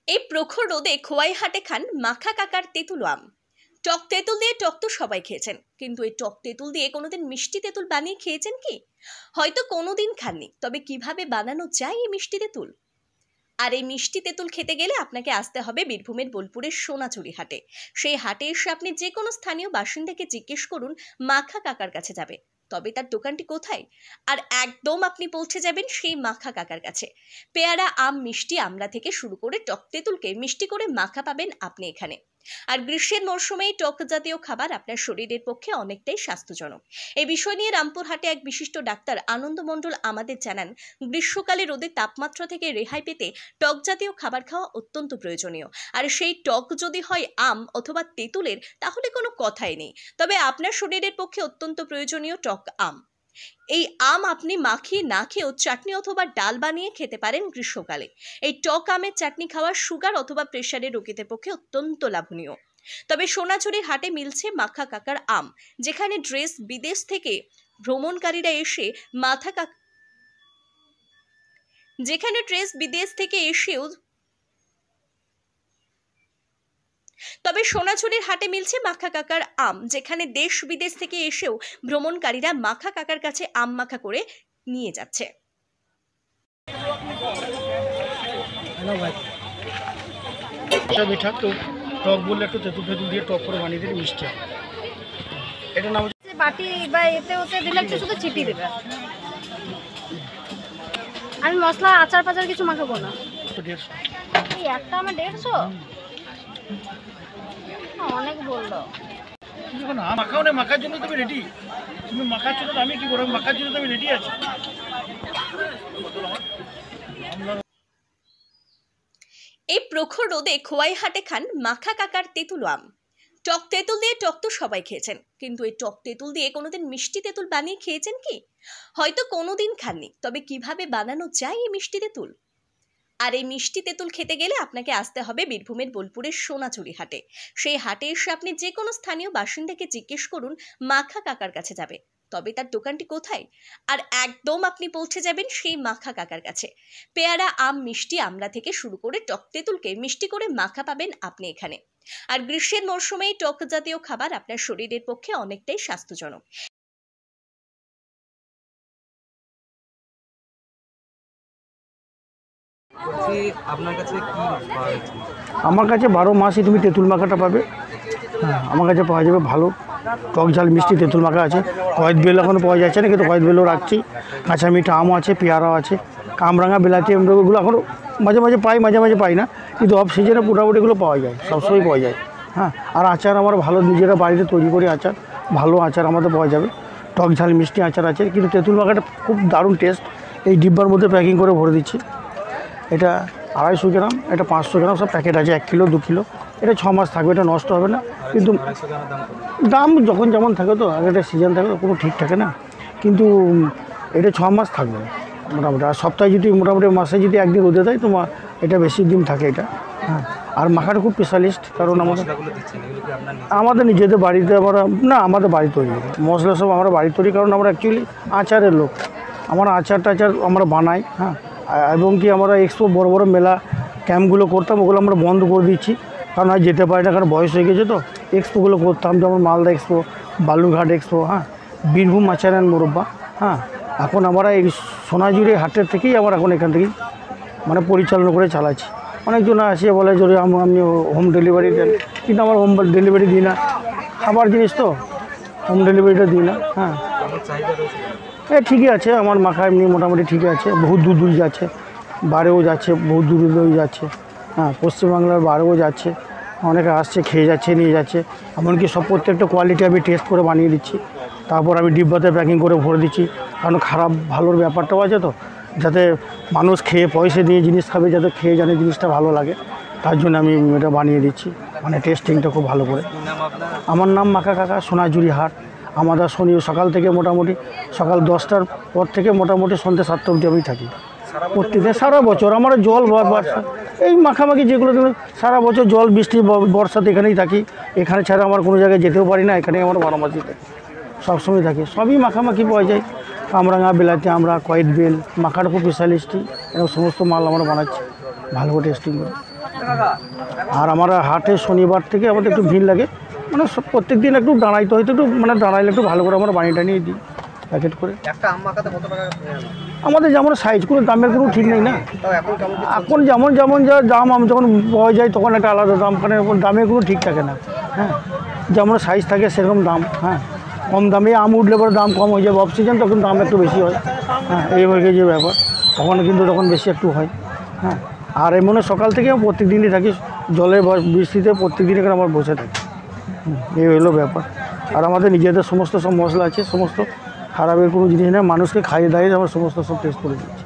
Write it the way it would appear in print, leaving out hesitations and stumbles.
এই প্রখর রোদে খোয়াই হাটে খান মাখা কাকার তেঁতুল আম। টক তেঁতুল দিয়ে টক তো সবাই খেয়েছেন, কিন্তু এই টক তেঁতুল দিয়ে কোনোদিন মিষ্টি তেঁতুল বানিয়ে খেয়েছেন কি? হয়তো কোনোদিন খাননি, তবে কিভাবে বানানো যায় এই মিষ্টি তেঁতুল? আর এই মিষ্টি তেঁতুল খেতে গেলে আপনাকে আসতে হবে বীরভূমের বোলপুরের সোনাঝুরি হাটে। সেই হাটে এসে আপনি যে কোনো স্থানীয় বাসিন্দাকে জিজ্ঞেস করুন মাখা কাকার কাছে যাবে, তবে তার দোকানটি কোথায়। আর একদম আপনি পৌঁছে যাবেন সেই মাখা কাকার কাছে। পেয়ারা, আম, মিষ্টি আমড়া থেকে শুরু করে টক তেঁতুলকে মিষ্টি করে মাখা পাবেন আপনি এখানে। আর গ্রীষ্মের মরশুমে টক জাতীয় খাবার আপনার শরীরের পক্ষে অনেকটাই স্বাস্থ্যজনক। এই বিষয় নিয়ে রামপুরহাটে এক বিশিষ্ট ডাক্তার আনন্দ মণ্ডল আমাদের জানান, গ্রীষ্মকালে রোদের তাপমাত্রা থেকে রেহাই পেতে টক জাতীয় খাবার খাওয়া অত্যন্ত প্রয়োজনীয়। আর সেই টক যদি হয় আম অথবা তেঁতুলের, তাহলে কোনো কথাই নেই। তবে আপনার শরীরের পক্ষে অত্যন্ত প্রয়োজনীয় টক আম। এই আম আপনি মাখিয়ে না খেয়েও চাটনি অথবা ডাল বানিয়ে খেতে পারেন গ্রীষ্মকালে। এই টক আমের চাটনি খাওয়া সুগার অথবা প্রেশারের রোগীদের পক্ষে অত্যন্ত লাভনীয়। তবে সোনাঝুরির হাটে মিলছে মাখা কাকার আম, যেখানে বিদেশ থেকে ভ্রমণকারীরা এসে তবে সোনাঝুরির হাটে মিলছে মাখা কাকার আম, যেখানে দেশ বিদেশ থেকে এসেও ভ্রমণকারীরা মাখা কাকার কাছে আম মাখা করে নিয়ে যাচ্ছে। মিঠা তো টক বললে একটু তেঁতুল ফেতুল দিয়ে টক করে বানিয়ে দিলে মিষ্টি হয়। এটা নাম হচ্ছে বাটি বা এতে ওতে দিলে একটু শুধু চিপি দেবে। আমি মশলা আচার পাচার কিছু মাখাবো না। 150 এই একটা আমার 150 অনেক বললো। না মাখাও না, মাখার জন্য তুমি রেডি। তুমি মাখার জন্য আমি কি করবো, মাখার জন্য আমি রেডি আছি। এই প্রখর রোদে খোয়াই হাটে খান মাখা কাকার তেঁতুল আম। টক তেঁতুল দিয়ে টক তো সবাই খেয়েছেন, কিন্তু এই টক তেঁতুল দিয়ে কোনোদিন মিষ্টি তেঁতুল বানিয়ে খেয়েছেন কি? হয়তো কোনোদিন খাননি, তবে কিভাবে বানানো যায় এই মিষ্টি তেঁতুল? আর এই মিষ্টি তেঁতুল খেতে গেলে আপনাকে আসতে হবে বীরভূমের বোলপুরের সোনাঝুরি হাটে। সেই হাটে এসে আপনি যে কোনো স্থানীয় বাসিন্দাকে জিজ্ঞেস করুন মাখা কাকার কাছে যাবে, তবে তার দোকানটি কোথায়। আর একদম আপনি পৌঁছে যাবেন সেই মাখা কাকার কাছে। পেয়ারা, আম, মিষ্টি আমড়া থেকে শুরু করে টক তেঁতুলকে মিষ্টি করে মাখা পাবেন আপনি এখানে। আর গ্রীষ্মের মরশুমে টক জাতীয় খাবার আপনার শরীরের পক্ষে অনেকটাই স্বাস্থ্যজনক। আমার কাছে 12 মাসই তুমি তেঁতুল মাখাটা পাবে। হ্যাঁ, আমার কাছে পাওয়া যাবে ভালো টক ঝাল মিষ্টি তেঁতুল মাখা আছে। কয়েদ বেল এখনও পাওয়া যাচ্ছে না, কিন্তু কয়েদ বেলও রাখছি। কাঁচা মিঠা আমও আছে, পেয়ারাও আছে, কামরাঙা, বিলাতি, এগুলো এখনও মাঝে মাঝে পাই, মাঝে মাঝে পাই না, কিন্তু অফ সিজনে মোটামুটি এগুলো পাওয়া যায়, সবসময় পাওয়া যায়। হ্যাঁ, আর আচার আমার ভালো নিজেরা বাড়িতে তৈরি করি আচার, ভালো আচার আমাদের পাওয়া যাবে। টক ঝাল মিষ্টি আচার আছে, কিন্তু তেঁতুল মাখাটা খুব দারুণ টেস্ট। এই ডিব্বার মধ্যে প্যাকিং করে ভরে দিচ্ছি। এটা 250 গ্রাম, এটা 500 গ্রাম, সব প্যাকেট আছে, 1 কিলো 2 কিলো। এটা 6 মাস থাকবে, এটা নষ্ট হবে না। কিন্তু দাম যখন যেমন থাকে, তো একটা সিজন থাকে, কোনো ঠিক থাকে না, কিন্তু এটা 6 মাস থাকবে মোটামুটি। আর সপ্তাহে যদি মোটামুটি মাসে যদি একদিন রোদে দেয়, তোমার এটা বেশি দিন থাকে এটা। হ্যাঁ, আর মাখাটা খুব স্পেশালিস্ট, কারণ আমাদের নিজেদের বাড়িতে আমাদের বাড়ি তৈরি মশলা সব আমরা বাড়ি তৈরি, কারণ আমরা অ্যাকচুয়ালি আচারের লোক। আমরা আচার টাচার আমরা বানাই। হ্যাঁ, এবং কি আমরা এক্সপো বড় বড় মেলা ক্যাম্পগুলো করতাম, ওগুলো আমরা বন্ধ করে দিচ্ছি, কারণ আর যেতে পারি না, কারণ বয়স হয়ে গেছে। তো এক্সপোগুলো করতাম, যেমন মালদা এক্সপো, বালুরঘাট এক্সপো, হ্যাঁ, বীরভূম আচার অ্যান্ড মোরব্বা। হ্যাঁ, এখন আমরা এই সোনাঝুরি হাটের থেকেই আমরা এখন এখান থেকেই মানে পরিচালনা করে চালাচ্ছি। অনেকজন আসে বলে যদি আপনি হোম ডেলিভারি দেন, কিন্তু আমার হোম ডেলিভারি দিই না, খাবার জিনিস তো হোম ডেলিভারিটা দিই না। হ্যাঁ, ঠিকই আছে, আমার মাখা এমনি মোটামুটি ঠিক আছে, বহু দূর দূর যাচ্ছে, বাইরেও যাচ্ছে, বহু দূর দূর যাচ্ছে। হ্যাঁ, পশ্চিমবাংলার বাইরেও যাচ্ছে, অনেকে আসছে, খেয়ে যাচ্ছে, নিয়ে যাচ্ছে। এমনকি সব প্রত্যেকটা কোয়ালিটি আমি টেস্ট করে বানিয়ে দিচ্ছি, তারপর আমি ডিব্বাতে প্যাকিং করে ভরে দিচ্ছি, কারণ খারাপ ভালোর ব্যাপারটাও আছে, তো যাতে মানুষ খেয়ে পয়সা দিয়ে জিনিস খাবে, যাতে খেয়ে জানে জিনিসটা ভালো লাগে, তার জন্য আমি এটা বানিয়ে দিচ্ছি, মানে টেস্টিংটা খুব ভালো করে। আমার নাম মাখা কাকা, সোনাঝুরি হাট। আমাদের শনি সকাল থেকে মোটামুটি সকাল 10টার পর থেকে মোটামুটি সন্ধ্যে 7টা অবধি আমি থাকি প্রত্যেকদিন, সারা বছর। আমার জল বর্ষা এই মাখামাখি যেগুলো সারা বছর জল বৃষ্টি বর্ষাতে এখানেই থাকি, এখানে ছাড়া আমার কোনো জায়গায় যেতেও পারি না, এখানেই আমার 12 মাসই থাকি, সবসময় থাকি। সবই মাখামাখি পাওয়া যায়, কামরাঙা, বিলাতি, আমরা কয়েদ বেল, মাখাটা খুব স্পেশালিস্টি, এবং সমস্ত মাল আমরা বানাচ্ছি ভালো করে টেস্টিং করে। আর আমার হাটে শনিবার থেকে আমাদের একটু ভিড় লাগে, মানে প্রত্যেক দিন একটু দাঁড়াইতে হয়তো একটু মানে দাঁড়াইলে একটু ভালো করে আমরা বানিয়ে টানিয়ে দিই প্যাকেট করে। একটা আম মাখাতে কত টাকা? আমাদের যেমন সাইজ কোনো দামের কোনো ঠিক নেই না, এখন যেমন যেমন যা দাম আম যখন পাওয়া যায় তখন একটা আলাদা দাম, মানে দামের কোনো ঠিক থাকে না। হ্যাঁ, যেমন সাইজ থাকে সেরকম দাম। হ্যাঁ, কম দামে আম উঠলে পরে দাম কম হয়ে যাবে, অফ সিজন তখন দাম একটু বেশি হয়। হ্যাঁ, এই হয়ে গেছে ব্যাপার, তখন কিন্তু তখন বেশি একটু হয়। হ্যাঁ, আর এমন সকাল থেকে প্রত্যেক দিনই থাকি, জলে বৃষ্টিতে প্রত্যেক দিন এখানে আমার বসে থাকি। এই হলো ব্যাপার। আর আমাদের নিজেদের সমস্ত সব মশলা আছে, সমস্ত খারাপের কোনো জিনিস নেই, মানুষকে খাইয়ে দাইয়ে আমরা সমস্ত সব টেস্ট করে দিচ্ছি।